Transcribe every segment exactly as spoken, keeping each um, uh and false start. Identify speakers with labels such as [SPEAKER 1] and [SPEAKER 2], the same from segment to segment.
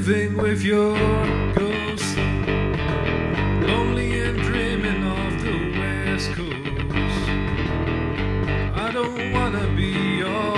[SPEAKER 1] living with your ghost, lonely and dreaming of the West Coast. I don't wanna be your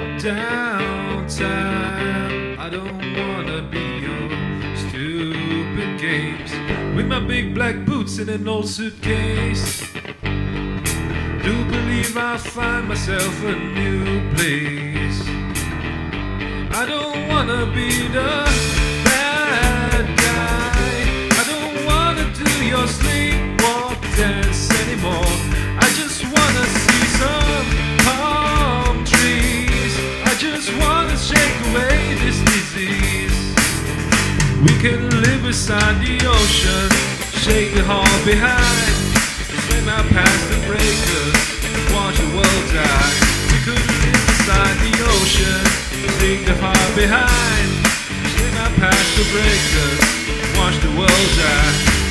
[SPEAKER 1] downtime, I don't wanna be your stupid games with my big black boots and an old suitcase. Do believe I'll find myself a new place. I don't wanna be the bad guy, I don't wanna do your sleepwalk dance anymore. I just wanna see some palm trees, I just wanna shake away this disease. We can live beside the ocean, shake the heart behind, swim out past the breakers, watch the world die. We could live beside the ocean, leave the heart behind, swim out past the breakers, watch the world die.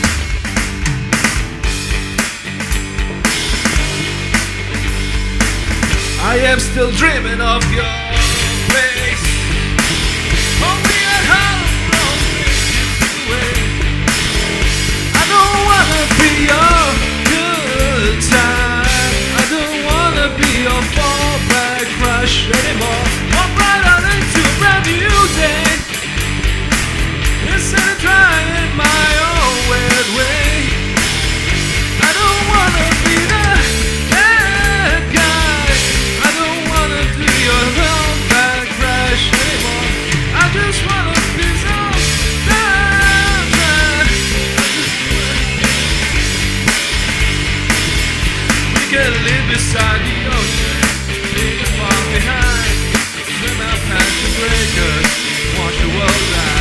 [SPEAKER 1] I am still dreaming of your face, only at home, away. I don't wanna be your good time, I don't wanna be your fallback crush anymore. Walk right on into a brand new day, instead of trying my own weird way. I don't wanna be the bad guy, I don't wanna do your fallback crush anymore. I just wanna be some downtime. We can live beside the ocean, leave the far behind, swim out past the breakers, watch the world die.